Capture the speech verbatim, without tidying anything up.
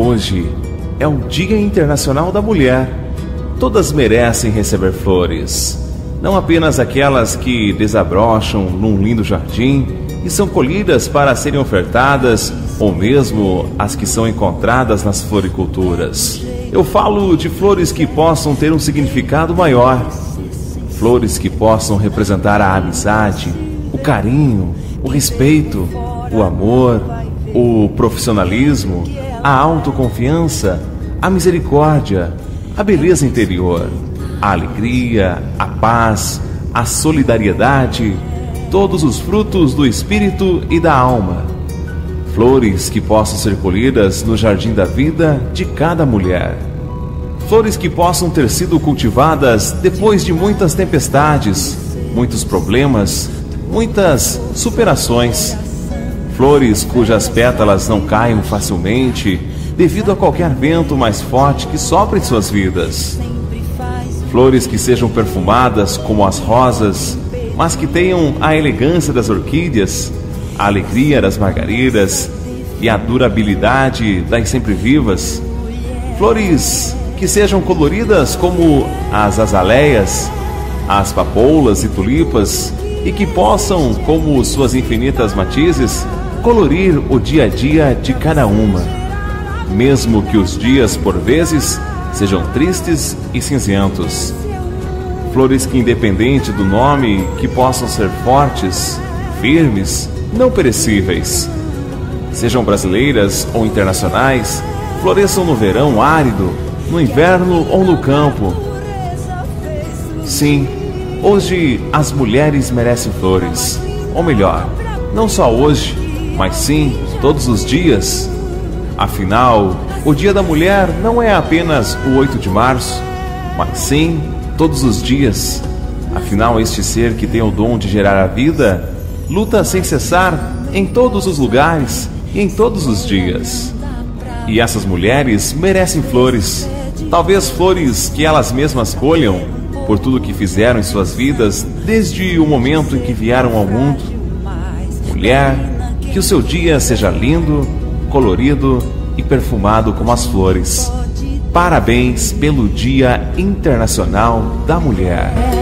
Hoje é o Dia Internacional da Mulher. Todas merecem receber flores, não apenas aquelas que desabrocham num lindo jardim e são colhidas para serem ofertadas, ou mesmo as que são encontradas nas floriculturas. Eu falo de flores que possam ter um significado maior, flores que possam representar a amizade, o carinho, o respeito, o amor, o profissionalismo, a autoconfiança, a misericórdia, a beleza interior, a alegria, a paz, a solidariedade, todos os frutos do espírito e da alma. Flores que possam ser colhidas no jardim da vida de cada mulher. Flores que possam ter sido cultivadas depois de muitas tempestades, muitos problemas, muitas superações. Flores cujas pétalas não caem facilmente devido a qualquer vento mais forte que sopra em suas vidas. Flores que sejam perfumadas como as rosas, mas que tenham a elegância das orquídeas, a alegria das margaridas e a durabilidade das sempre-vivas. Flores que sejam coloridas como as azaleias, as papoulas e tulipas, e que possam, como suas infinitas matizes, colorir o dia a dia de cada uma, mesmo que os dias, por vezes, sejam tristes e cinzentos. Flores que, independente do nome, que possam ser fortes, firmes, não perecíveis. Sejam brasileiras ou internacionais, floresçam no verão árido, no inverno ou no campo. Sim, hoje as mulheres merecem flores, ou melhor, não só hoje, mas sim todos os dias. Afinal, o Dia da Mulher não é apenas o oito de março, mas sim todos os dias. Afinal, este ser que tem o dom de gerar a vida luta sem cessar em todos os lugares e em todos os dias. E essas mulheres merecem flores, talvez flores que elas mesmas colham por tudo que fizeram em suas vidas desde o momento em que vieram ao mundo. Mulher, que o seu dia seja lindo, colorido e perfumado como as flores. Parabéns pelo Dia Internacional da Mulher.